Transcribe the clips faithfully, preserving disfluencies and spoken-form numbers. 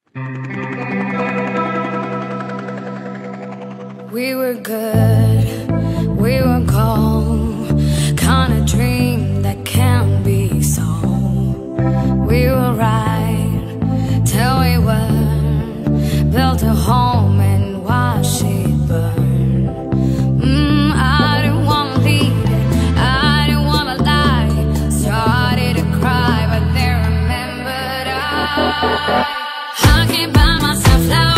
We were good, we were calm, kind of dream that can't be solved. We were right till we weren't, built a home and watched it burn. Mm, I didn't wanna leave it, I didn't wanna lie. Started to cry, but then remembered I I can't buy myself flowers.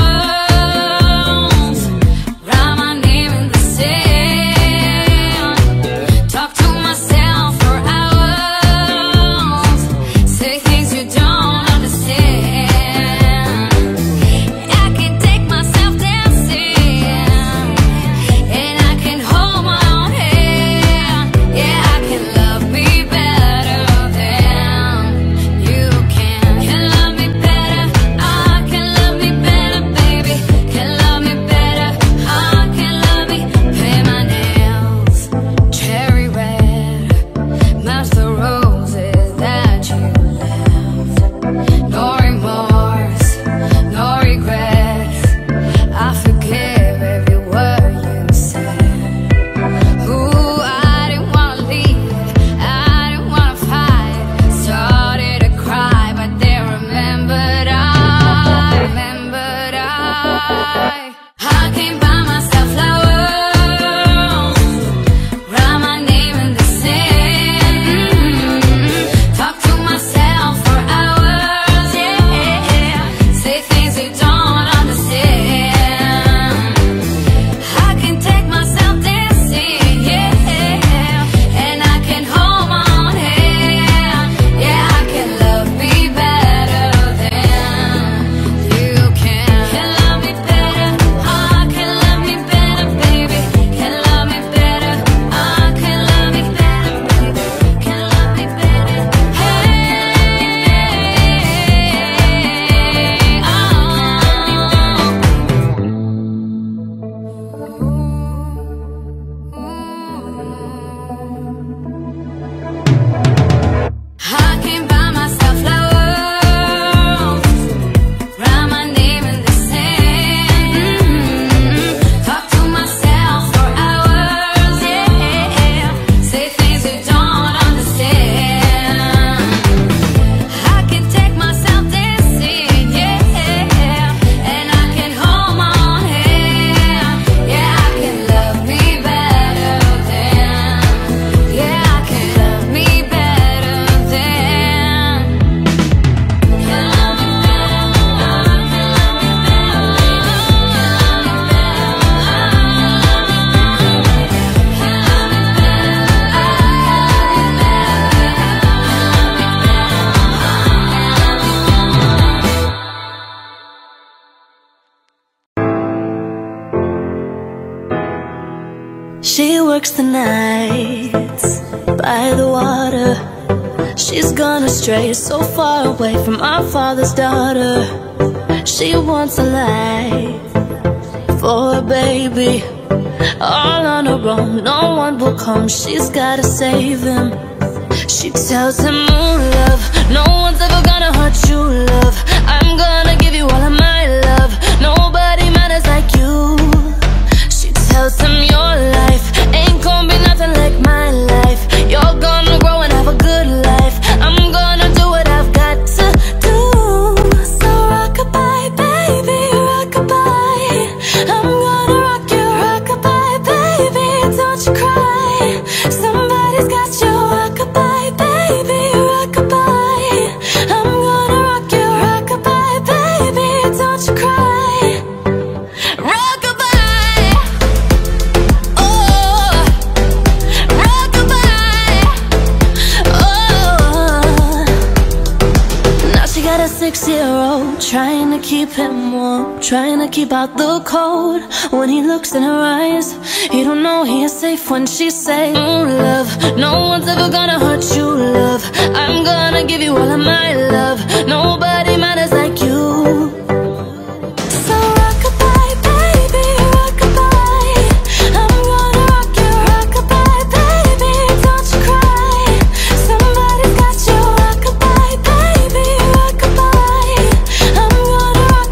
She works the nights by the water. She's gone astray, so far away from our father's daughter. She wants a life for a baby, all on her own, no one will come. She's gotta save him. She tells him, oh love, no one's ever gonna hurt you, love. I'm gonna give you all of my love. Nobody matters like you. She tells him your life ain't gonna be nothing like my life. You're gonna grow and have a good life. I'm gonna do what I've got to do. So rock-a-bye, baby, rock-a-bye. I'm gonna rock you, rock-a-bye, baby. Don't you cry, somebody's got you. Rock-a-bye, baby, rock-a-bye. I'm gonna rock you, rock-a-bye, baby. Don't you cry. Rock-a-bye, oh, rock-a-bye, oh. Now she got a six-year-old, trying to keep him warm, trying to keep out the cold. When he looks in her eyes, he don't know he is safe when she say, oh love, no one's ever gonna hurt you, love. I'm gonna give you all of my love. Nobody matters like you. So rock-a-bye, baby, rock-a-bye. I'm gonna rock you, rock-a-bye, baby. Don't you cry, somebody's got you. Rock-a-bye, baby, rock-a-bye. I'm gonna rock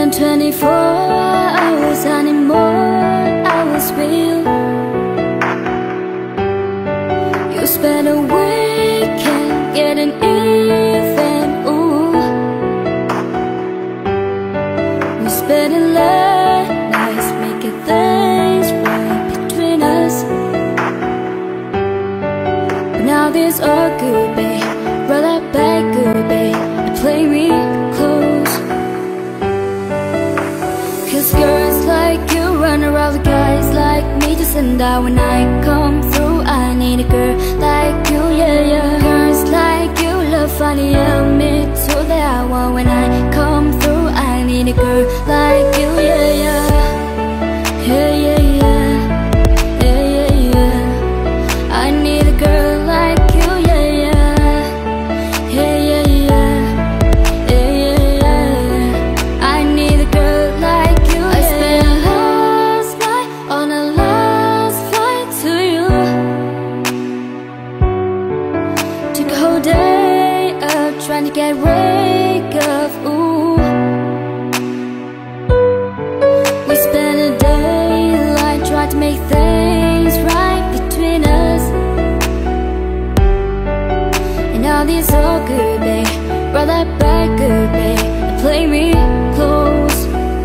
than twenty-four hours anymore. I was real. You spent a weekend getting even. Ooh, we spent a late nights making things right between us. But now this all good, babe. Roll that back good, babe, and play me close. Cause girls like you run around with guys like me just and die. When I come through, I need a girl like you, yeah, yeah. Girls like you love funny, yeah, me too, that I want. When I come through, I need a girl like you, yeah, yeah. Yeah, yeah, yeah. Yeah, yeah, yeah. I need a girl like you, yeah, yeah. Yeah, yeah, yeah. Yeah, yeah, yeah. I need a girl like you, yeah. I spent last night on a last flight to you. Took a whole day up trying to get wake up, ooh. We spent a daylight trying to make things right between us. And now this all good, babe. Roll that back good, babe, and play me close.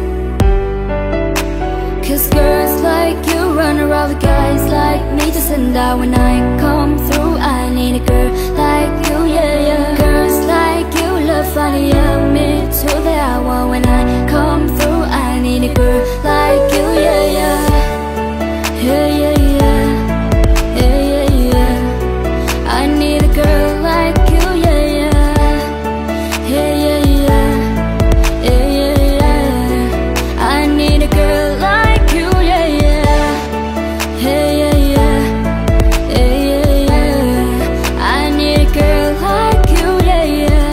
Cause girls like you run around with guys like me just and die. When I come through, I need a girl like you, yeah, yeah. Girls like you love funny, yeah, me too, that I want. When I come through, I need a girl like you, yeah, yeah. Yeah, yeah, yeah. Yeah, yeah, yeah. I need a girl like you, yeah, yeah. Yeah, yeah, yeah. Yeah, yeah, yeah. I need a girl like you, yeah, yeah. Yeah, yeah, yeah. Yeah, yeah, yeah. I need a girl like you, yeah, yeah.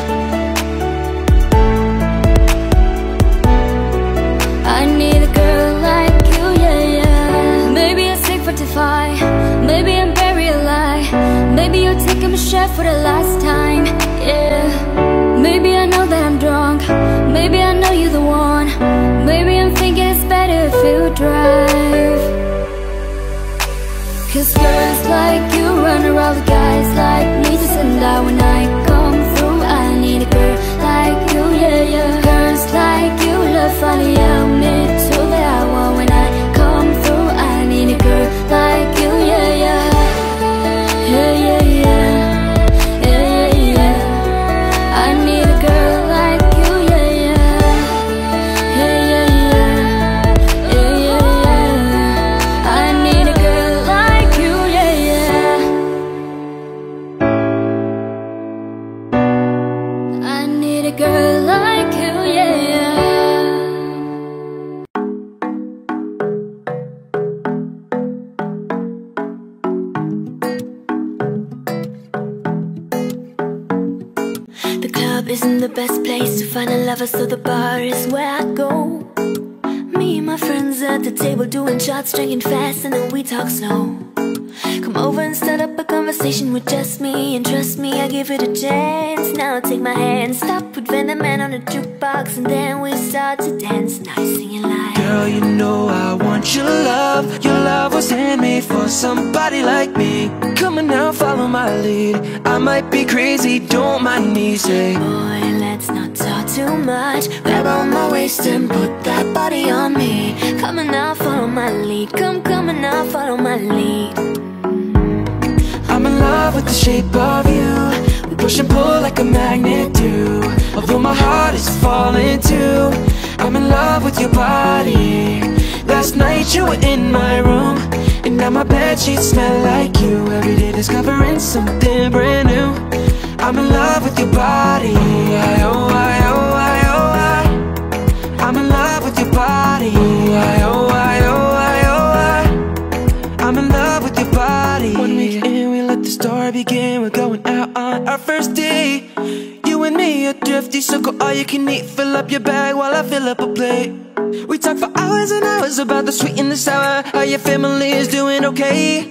I need a girl like you, yeah, yeah. Maybe I'm sick for defy. Maybe I'm very alive. Maybe you're taking my shot for the last time, yeah. Maybe I know that I'm drunk. Maybe I know you're the one. Maybe I'm thinking it's better if you drive. Cause girls like you run around with guys like me just and die. When I come through, I need a girl like you, yeah, yeah. Girls like you love funny, yeah, me too, that I want. When I come through, I need a girl like you, yeah, yeah. Yeah, yeah, yeah. Yeah, yeah, yeah. I need a girl like you, yeah, yeah. Yeah, yeah, yeah. Yeah, yeah, yeah. I need a girl like you, yeah, yeah. I need a girl like you, yeah, yeah. The club isn't the best place to find a lover, so the bar is where I go. Me and my friends at the table doing shots, drinking fast, and then we talk slow. Come over and start up a conversation with just me, and trust me, I give it a chance. Now take my hand, stop, put Venom Man on the jukebox, and then we start to dance. Now you're singing like, girl, you know I want your love. Your love was handmade for somebody like me. Come on now, follow my lead. I might be crazy, don't mind me. Say, boy, let's not talk too much. Grab on my waist and put that body on me. Come on now, follow my lead. Come, come on now, follow my lead. I'm in love with the shape of you. We push and pull like a magnet do. Although my heart is falling too, I'm in love with your body. Last night you were in my room, and now my bedsheets smell like you. Every day discovering something brand new. I'm in love with your body. I, oh, I, oh, I, oh, I. I'm in love with your body. I, oh, I, oh, I, oh, I. I'm in love with your body. One week in, we let the story begin. We're going out on our first date. You and me are thrifty, so go all you can eat. Fill up your bag while I fill up a plate. We talk for hours and hours about the sweet and the sour. How your family is doing okay.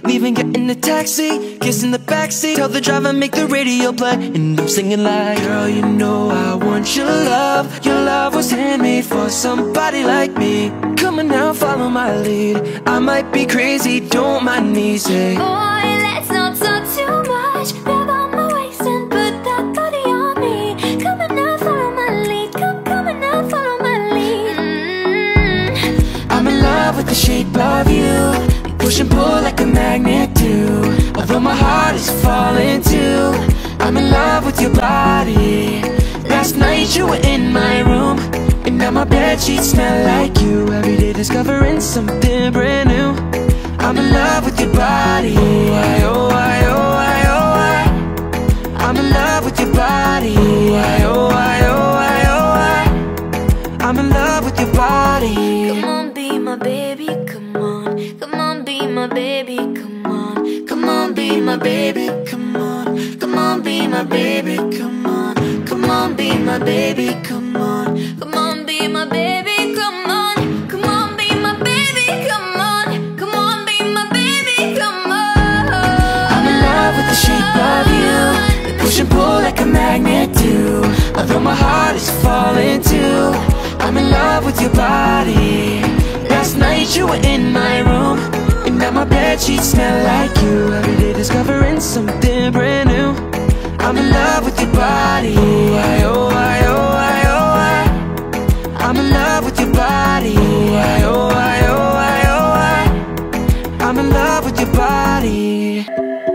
leaving you in the taxi, kissing the backseat. Tell the driver make the radio play, and I'm singing like, girl, you know I want your love. Your love was handmade for somebody like me. Come on now, follow my lead. I might be crazy, don't mind me. Say, boy, let's not talk too much. Grab on my waist and put that body on me. Come on now, follow my lead. Come, come on now, follow my lead. mm. I'm in love with the shape of you. Push and pull like a magnet do. Although my heart is falling too, I'm in love with your body. Last night you were in my room, and now my bedsheets smell like you. Every day discovering something brand new. I'm in love with your body. Oh, I, oh, I, oh, I, oh, I. I'm in love with your body. Oh, I, oh, I, oh, I, oh, I. I'm in love with your body. Come on, be my baby, come on. Come on, be my baby, come on. Come on, be my baby, come on. Come on, be my baby, come on. Come on, be my baby, come on. Come on, be my baby, come on. Come on, be my baby, come on. Come on, be my baby, come on. I'm in love with the shape of you. We push and pull like a magnet do. Although my heart is falling too, I'm in love with your body. Last night you were in my room, and now my bedsheets smell like you. Every day discovering something brand new. I'm in love with your body. Oh, I, oh, I, oh, I, oh, I. I'm in love with your body. Oh, I, oh, I, oh, I, oh, I. I'm in love with your body.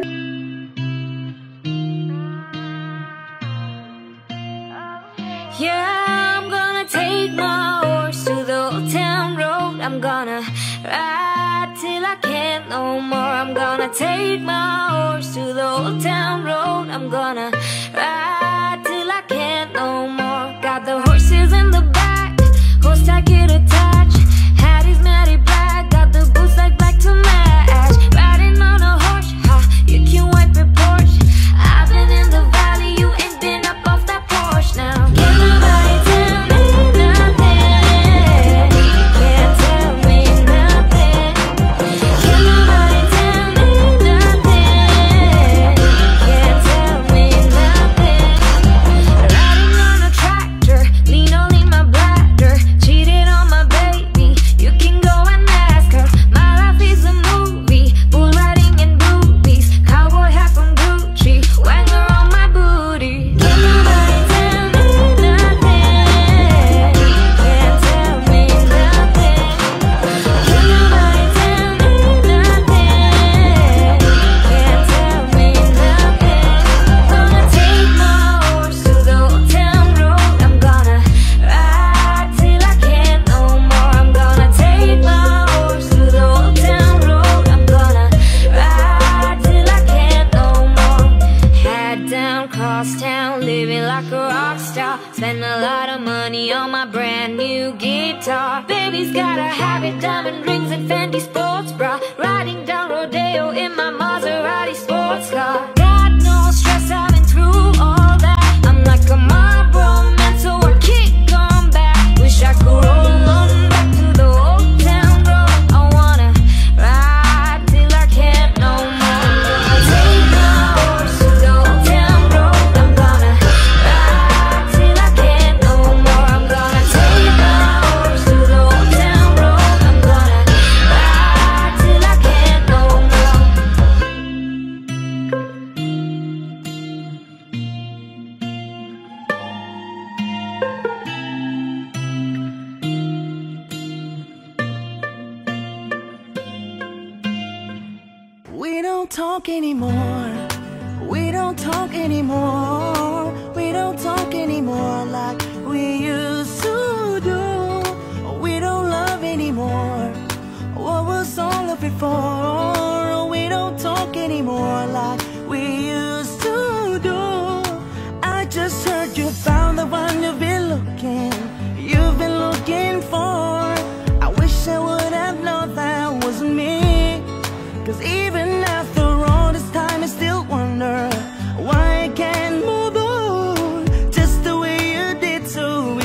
Yeah, I'm gonna take my horse to the old town road. I'm gonna ride till I can't no more. I'm gonna take my horse to the old town road. I'm gonna ride till I can't no more. Got the horses in the back, horse tacket attached. Hattie's matty black, got the boots like black to match. Riding on a horse, ha, you can wipe your Porsche. I've been in the valley, you ain't been up off that Porsche now. Can't nobody tell me nothing. Can't tell me nothing. Can't nobody tell me nothing. Can't tell me nothing. Riding on a tractor, lean all in my bladder. Cheated on my baby, you can go and ask her. My life is a movie, bull riding in boobies. Cowboy hat from Gucci, Wagner on my booty. Can't nobody tell me nothing. Can't tell me nothing. Can't nobody tell me nothing. Can't tell me nothing. Gonna take my horse to the old town road. I'm gonna ride till I can't no more. I'm gonna take my horse to the old town road. I'm gonna ride till I can't no more. Head down, cross town, living like a rock star. Spend a lot of money on my brand new guitar. Baby's got a habit, diamond rings and Fendi sports bra. Riding down Rodeo in my Maserati sports car. Got no stress, I've been through all that. I'm like a Marlboro man, so I kick on back. Wish I could roll on back to the old town road. I wanna ride till I can't no more. I'll take my horse to the old town road. I'm gonna ride till I can't no more. I'm gonna take my horse to the old town road. I'm gonna ride till I can't no more. We don't talk anymore. We don't talk anymore. We don't talk anymore like we used to do. We don't love anymore. What was all of it for? We don't talk anymore like we used to do. I just heard you found the one you've been looking, you've been looking for. I wish I would have known that wasn't me. Cause even after all this time I still wonder why I can't move on just the way you did so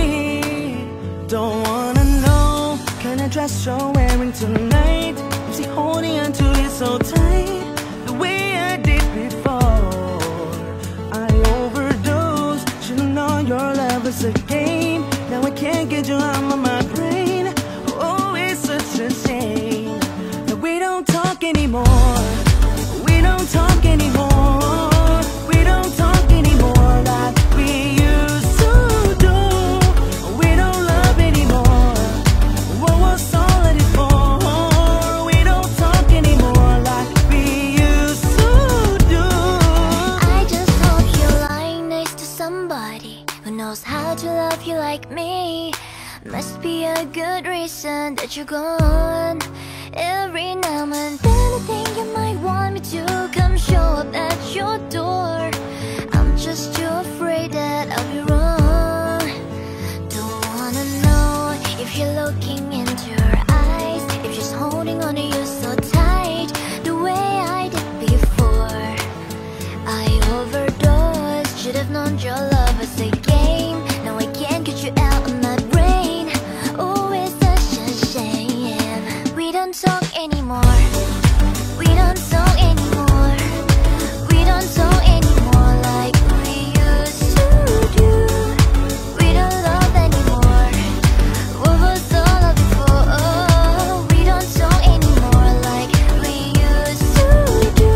easily. Don't wanna know kind of dress you're wearing tonight. You see holding on to you so tight, the way I did before. I overdosed, should've known your love was a game. Now I can't get you out of my brain. Oh, it's such a shame that we don't talk anymore. We don't talk anymore. We don't talk anymore like we used to do. We don't love anymore. What was all of it for? We don't talk anymore like we used to do. I just hope you're lying next to somebody who knows how to love you like me. Must be a good reason that you're gone. Every now and then I think you might want me to come show up at your door. I'm just too afraid that I'll be wrong. Don't wanna know if you're looking into her eyes, if she's holding on to you so tight, the way I did before. I overdosed, should have known your love was a game. Now I can't get you out of my brain. Oh, it's such a shame. We don't talk anymore. We don't talk anymore. We don't talk anymore like we used to do. We don't love anymore. What was all of it for? Oh, we don't talk anymore like we used to do.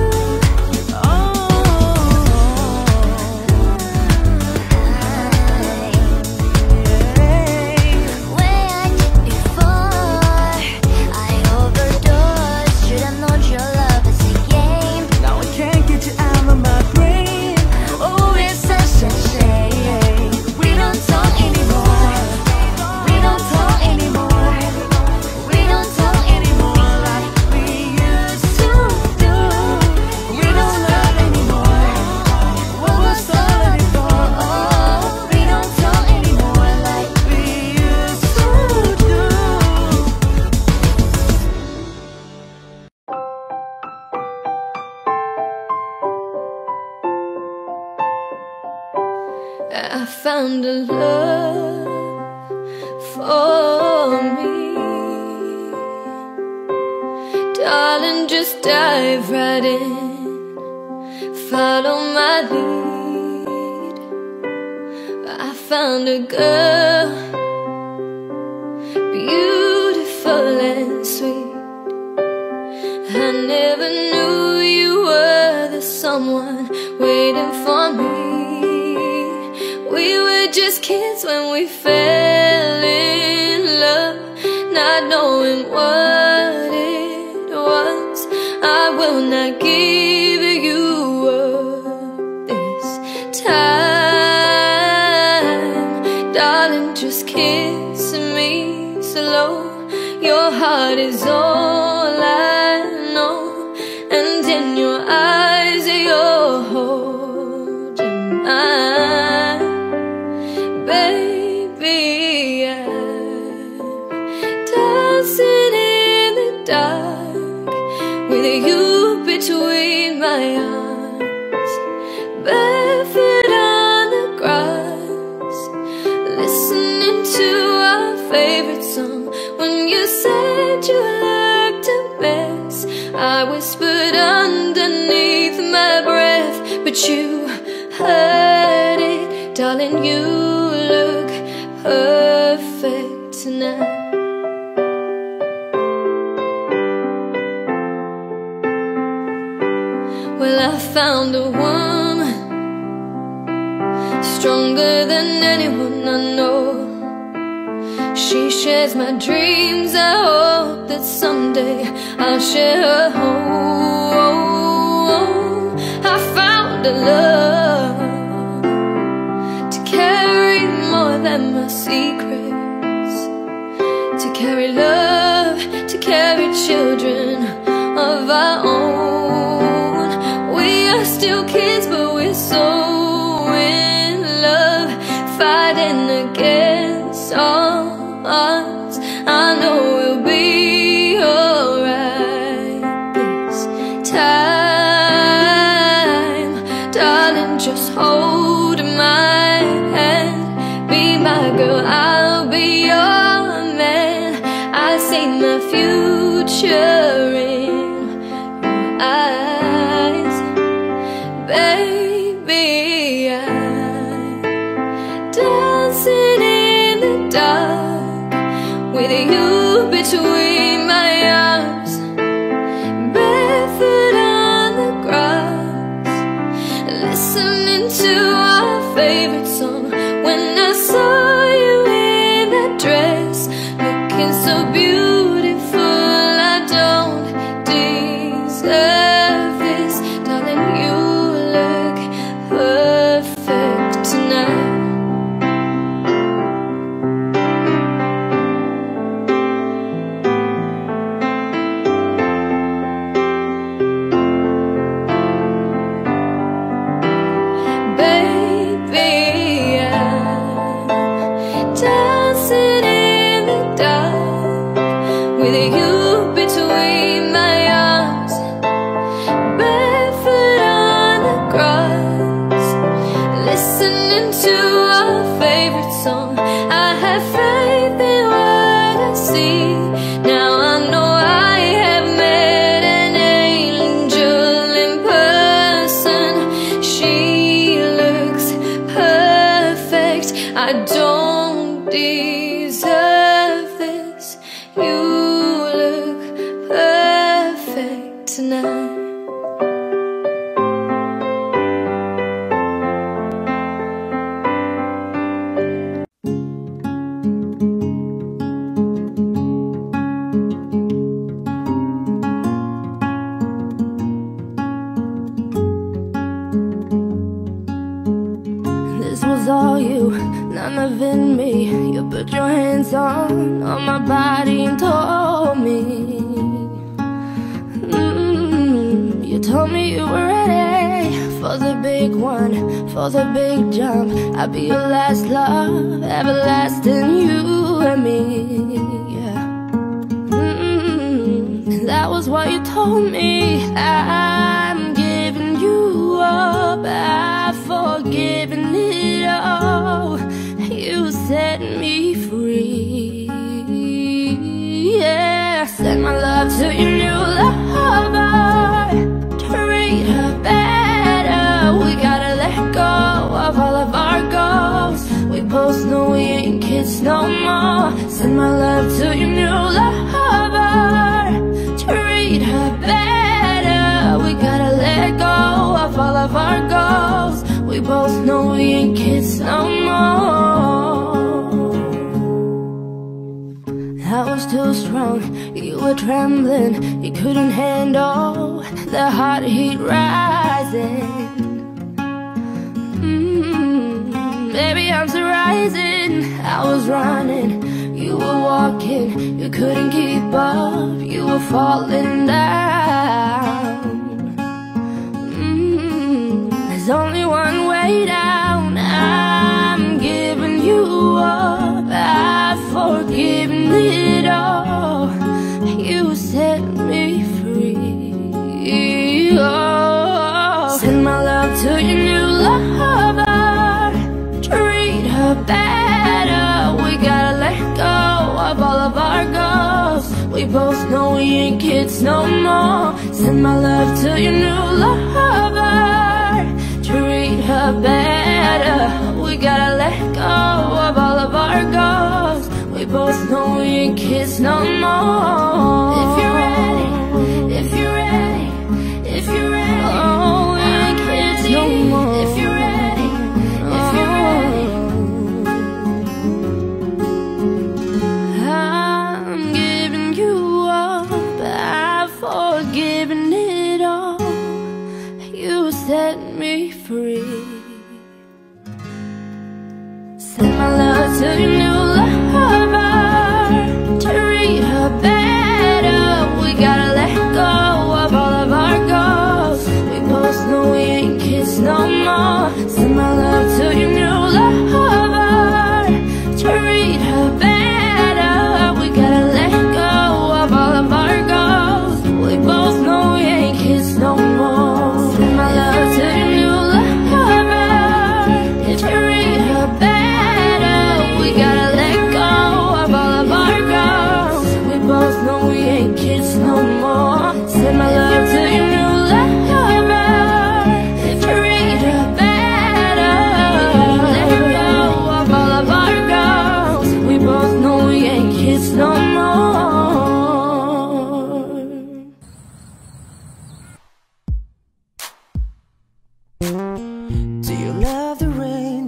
Way I did before. I overdosed, should have known your love is a game. Now I can't get you out of my brain. Oh, it's such a shame. We don't talk anymore. We don't talk anymore. We don't talk anymore like we used to do. We don't love anymore. What was all of it for? Oh, we don't talk anymore like we used to do. I found a love for me. Darling, just dive right in, follow my lead. I found a girl, beautiful and sweet. I never knew you were the someone waiting for me. We were just kids when we fell in love, not knowing what it was. I will not give you up this time. Darling, just kiss me slow. Your heart is all I know, and in your eyes you're holding mine. Baby, I'm dancing in the dark with you between my arms, barefoot on the grass, listening to our favorite song. When you said you looked a mess, I whispered underneath my breath, but you heard it. Darling, you look perfect tonight. Well, I found a woman stronger than anyone I know. She shares my dreams. I hope that someday I'll share her home. I found a love to carry more than my secrets, to carry love, to carry children of our own. We are still kids, but we're so in love, fighting against all odds. I know we'll be alright this time. Darling, just hold my hand, be my girl, I'll be your man. I see my future in favorite song. When I saw you in that dress, looking so beautiful, I don't deserve this. Darling, you look perfect tonight. Dancing in the dark with you between my arms, barefoot on the grass, listening to our favorite song. I have faith in what I see. Now I know I have met an angel in person. She looks perfect. I don't deserve this. You look perfect tonight. This was all you, none of it me. You put your hands on, on my body and told me, mm, you told me you were ready for the big one, for the big jump. I'll be your last love, everlasting, you and me, yeah. Mm, that was what you told me. I'm giving you up, I've forgiven it all. You set me free, yeah. Send my love to your new lover, treat her better. We gotta let go of all of our goals. We both know we ain't kids no more. Send my love to your new lover, treat her better. We gotta let go of all of our goals. We both know we ain't kids no more. I was too strong, you were trembling. You couldn't handle the hot heat rising. mm, Baby, I'm rising. I was running, you were walking. You couldn't keep up, you were falling down. mm, There's only one way down. I'm giving you up, I've forgiven it all. You set me free, oh. Send my love to your new lover, treat her better. We gotta let go of all of our goals. We both know we ain't kids no more. Send my love to your new lover, treat her better. We gotta let go of all of our goals. We both know we ain't kids no more. If you're ready, if you're ready, if you're ready, oh, we ain't kids no more. If you're ready, if you're ready, I'm giving you up, I've forgiven it all. You set me free. Send my love to your new lover, treat her better. We gotta let go of all of our goals. We both know we ain't kids no more. Send my love to your new lover, treat her better. We gotta let go of all of our goals. We both know we ain't kids no more. Send my love to your new lover, treat her better. We gotta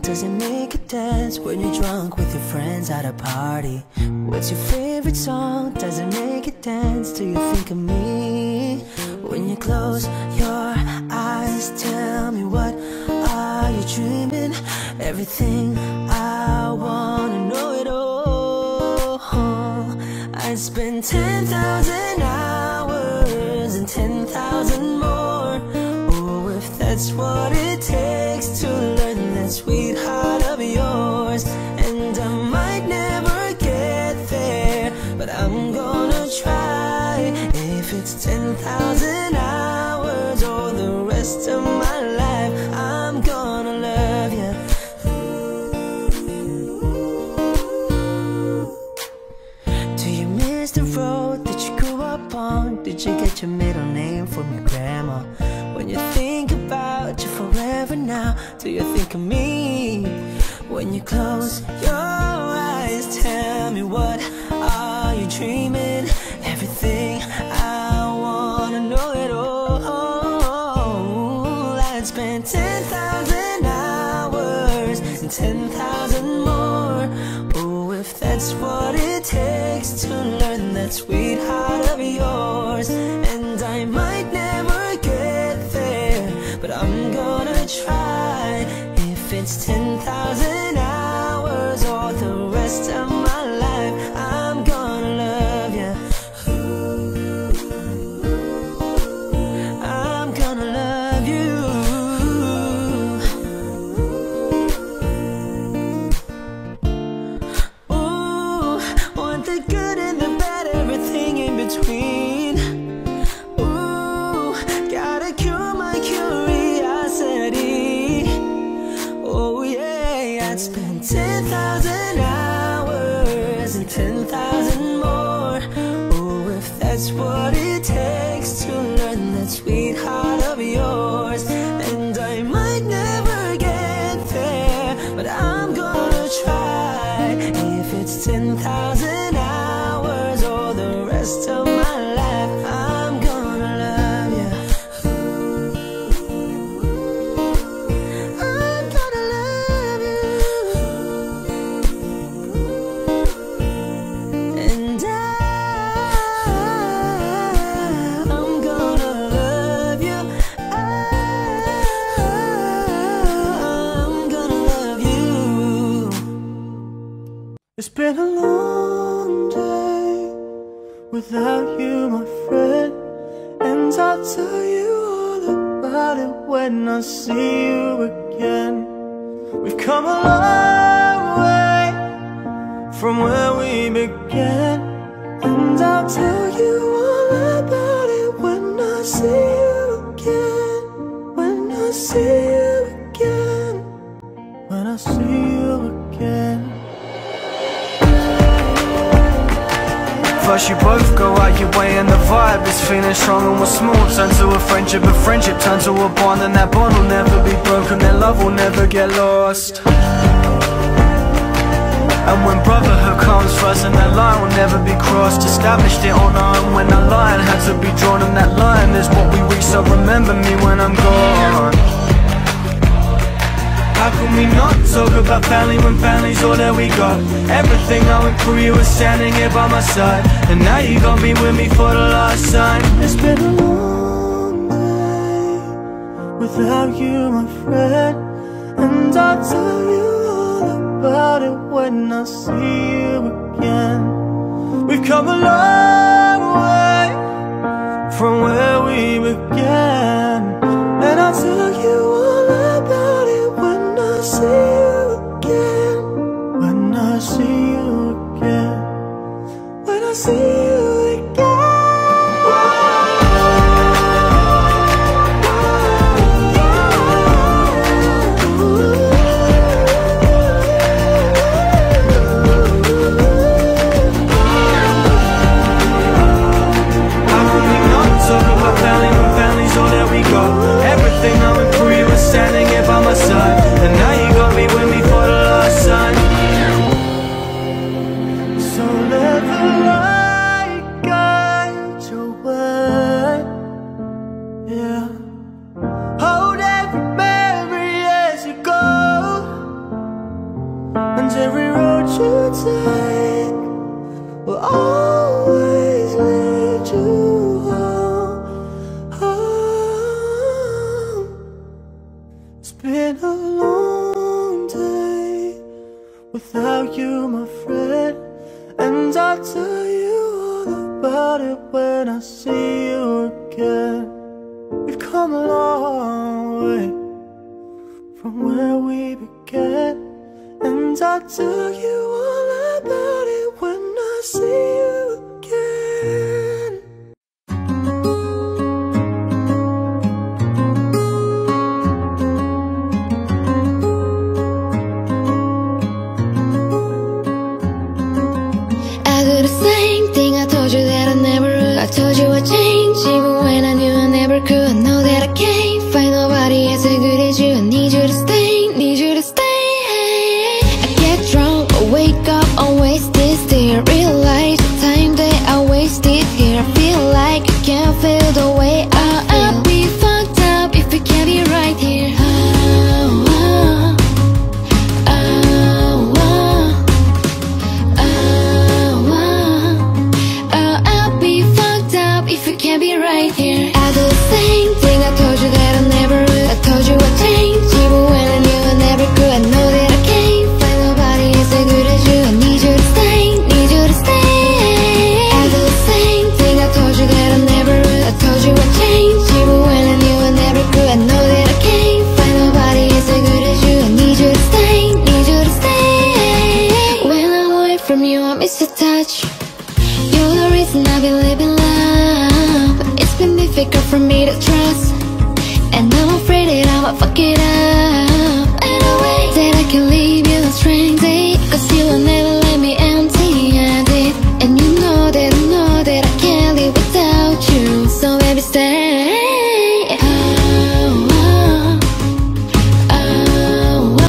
does it make you dance when you're drunk with your friends at a party? What's your favorite song, does it make you dance? Do you think of me? When you close your eyes, tell me, what are you dreaming? Everything I wanna know it all. I'd spend ten thousand hours and ten thousand more. Oh, if that's what it takes to learn that sweetheart of yours. And I might never get there, but I'm gonna try. If it's ten thousand hours or the rest of my life, I'm gonna love you. Do you miss the road that you grew up on? Did you get your middle name from your grandma? When you think about you forever now, do you think of me? When you close your eyes, tell me, what are you dreaming? Everything I wanna know it all. I'd spend ten thousand hours and ten thousand more. Oh, if that's what it takes to learn that sweetheart of yours. And I might never get there, but I'm gonna try. If it's ten thousand hours or the rest of my life, I'm gonna love you. I'm gonna love you. Ooh, want the good and the bad, everything in between. Ooh, gotta cure my curiosity. Oh yeah, I'd spend ten thousand hours and ten thousand more. Oh, if that's what it takes to learn that sweetheart of yours. And I might never get there, but I'm gonna try. If it's ten thousand hours or the rest of my life, I'm gonna love you. I'm gonna love you. And I, I'm gonna love you. I'm gonna love you. It's been a long day without you, my friend, and I'll tell you all about it when I see you again. We've come a long way from where we began, and I'll tell you all about it when I see you again. When I see you again. When I see you again. First you both go out your way and the vibe is feeling strong, and what's small turn to a friendship, a friendship turn to a bond, and that bond will never be broken, their love will never get lost. And when brotherhood comes first and that line will never be crossed, established it on our own when that line had to be drawn, and that line is what we reach, so remember me when I'm gone. How can we not talk about family when family's all that we got? Everything I went through, you were standing here by my side, and now you gon' be with me for the last time. It's been a long day without you, my friend, and I'll tell you all about it when I see you again. We've come a long way from where we began, and I'll tell you all about it when I see you again. When I see you again. When I see you again. How can we not talk about family when family's all that we got? Everything I went through, you you take will always lead you home, home. It's been a long day without you, my friend, and I'll tell you all about it when I see you again. We've come a long way from where we began, and I'll tell you all about it when I see you again. I do the same thing I told you that I never would. I told you I'd change even when I knew I never could. I know that I can't find nobody as good as you. I need you to stay, need you to stay. I get drunk, I wake up, I'm wasted still. Realize the time that I wasted here. I feel like I can't feel the way I feel. I'll be fucked up if we can't be right here. Oh, oh, oh, oh, oh, oh, oh. I'll be fucked up if we can't be right here. I do the same thing I told you that I never would. I told you I'd change even when I knew I never could. I know that I can't find nobody as good as you. I need you to stay, need you to stay. I do the same thing I told you that I never would. I told you I'd change even when I knew I never could. I know that I can't find nobody as good as you. I need you to stay, need you to stay. When I'm away from you, I miss your touch. You're the reason I've been living love, but it's been difficult for me to trust, and I'm afraid that I'ma fuck it up. Ain't no way that I can leave you stranded, cause you will never let me empty-handed. And you know that I know that I can't live without you. So baby stay. Oh, oh, oh, oh,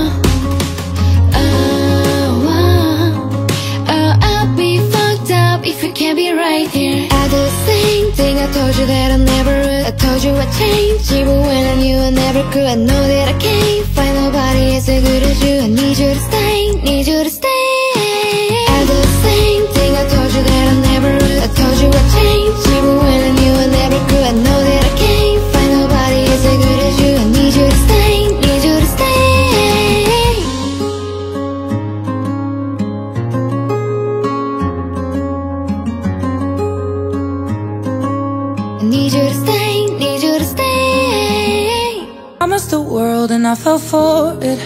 oh, oh. Oh, I'll be fucked up if we can't be right here. I do the same thing I told you that I never would. I told you I'd change even when I knew I never could. I know that I can't find nobody as good as you. I need you to stay, need you to stay. I do the same thing I told you that I never would. I told you I'd change even when I knew I never could. I know that I can't find nobody as good as you. I need you to stay, need you to stay. I need you to stay, need you to stay. Promised the world and I fell for it.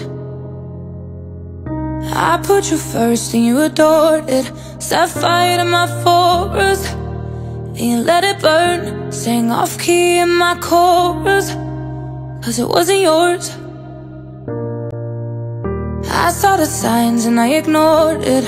I put you first and you adored it. Set fire to my forest and you let it burn. Sang off key in my chorus, cause it wasn't yours. I saw the signs and I ignored it.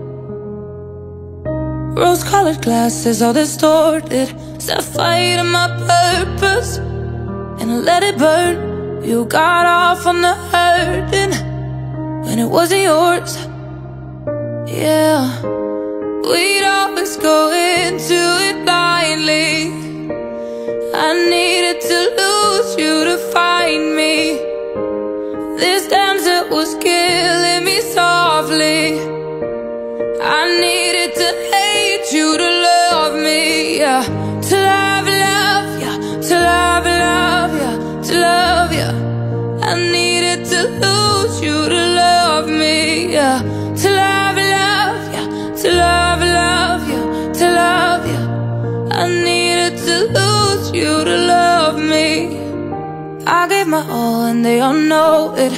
Rose-colored glasses all distorted. Set fire to my purpose and I let it burn. You got off on the hurting when it wasn't yours. Yeah, we'd always go into it blindly. I needed to lose you to find me. This dance, it was killing me softly. I needed to hate you to love me, yeah. To love, love, yeah. To love, love, yeah. To love, yeah. I needed to lose you to love me, yeah. To love, love, yeah. To love, love, yeah. To love, yeah. I needed to lose you to love me. I gave my all and they all know it.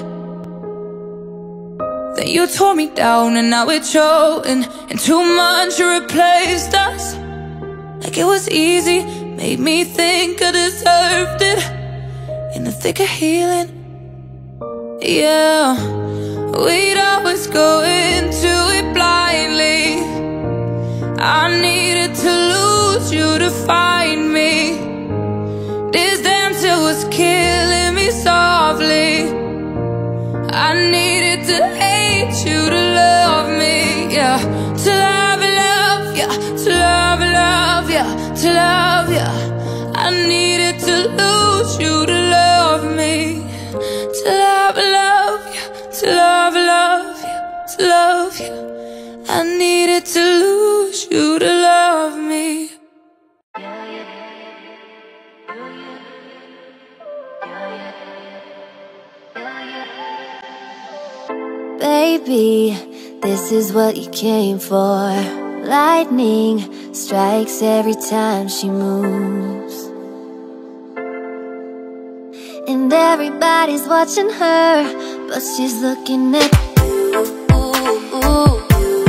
Then you tore me down and now it's showing. In two months you replaced us like it was easy. Made me think I deserved it. In the thick of healing, yeah. We'd always go into it blindly. I needed to lose you to find me. This dance, it was killing me softly. I needed to hate you to love me, yeah. To love, love, yeah. To love, love, yeah. To love, yeah. I needed to lose you to love me. To love, love, yeah. To love, love, yeah. to love you. I needed to lose you to love me. Baby, this is what you came for. Lightning strikes every time she moves, and everybody's watching her, but she's looking at you. Ooh, ooh.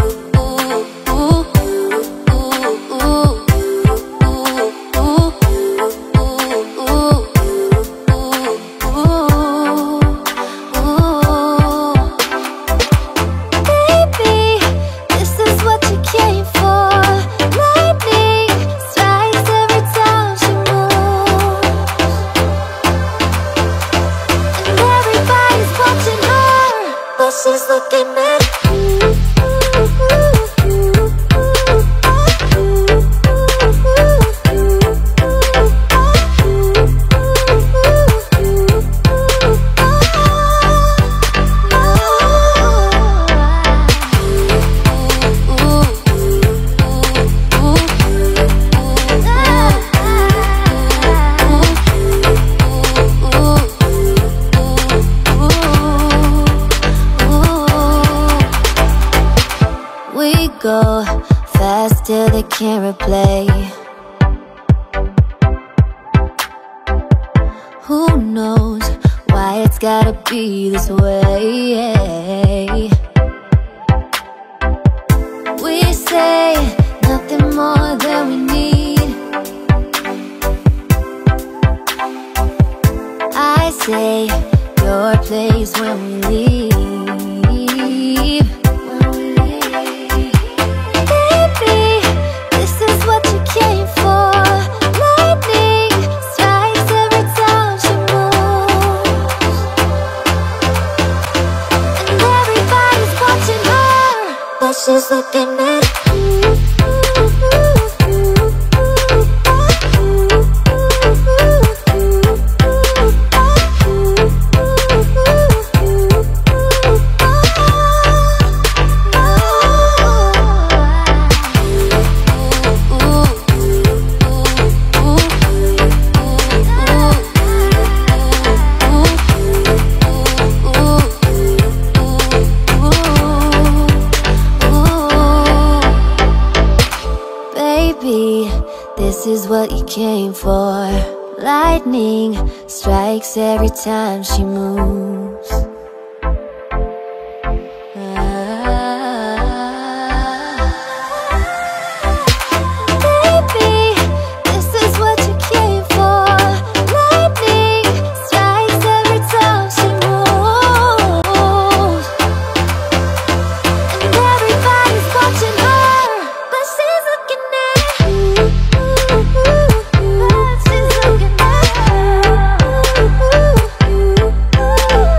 She's looking at you. We go fast till they can't replay. Who knows why it's gotta be this way? We say nothing more than we need. I say your place when we leave. She's looking at you. This is what you came for. Lightning strikes every time she moves. Ooh.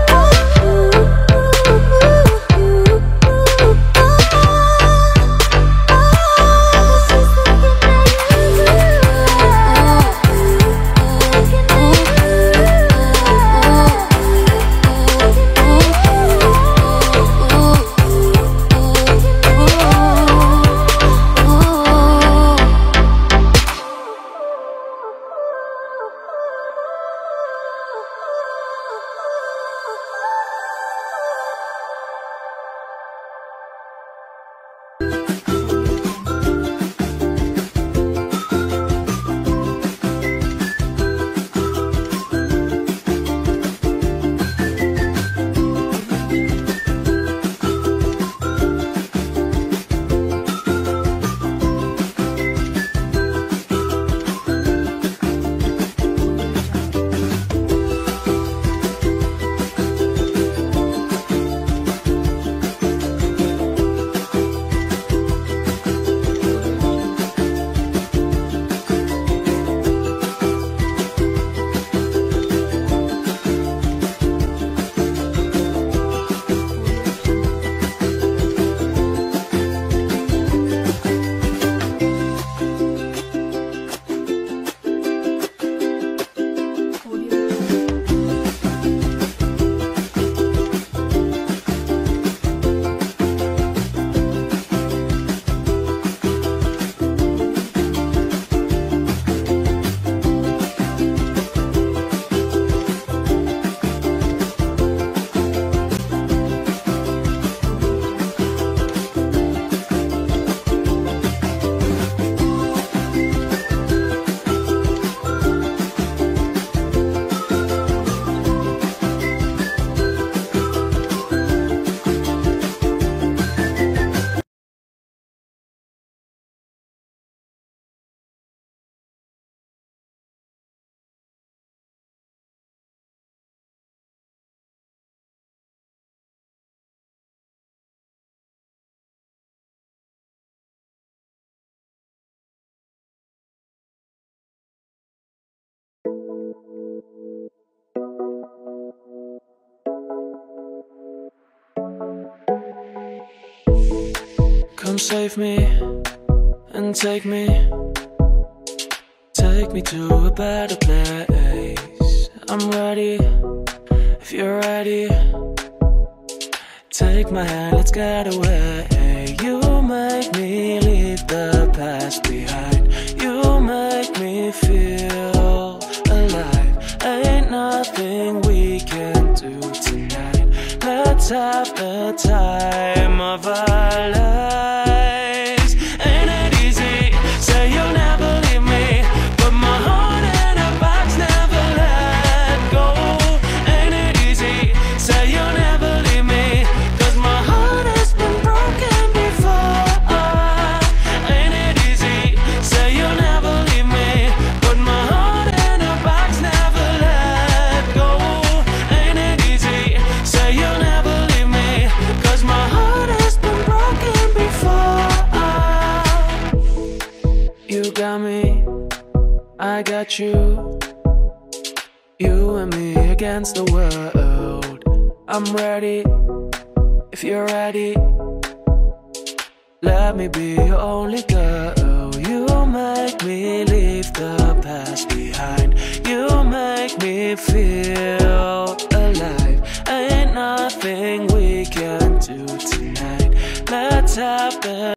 Come save me and take me, take me to a better place. I'm ready, if you're ready. Take my hand, let's get away. You make me leave the past behind. You make me feel alive. Ain't nothing we can do tonight. Let's have the time of our lives. Ain't it easy? Say you'll never leave me, but my heart in a box never let go. Ain't it easy? Say you'll never leave me, 'cause my heart has been broken before. Ain't it easy? Say you'll never leave me, but my heart in a box never let go. Ain't it easy? Say you'll never leave me, 'cause my heart has been broken before. You got me, I got you. You and me against the world. I'm ready, if you're ready. Let me be your only girl. You make me leave the past behind. You make me feel alive. Ain't nothing we can do tonight. Let's have the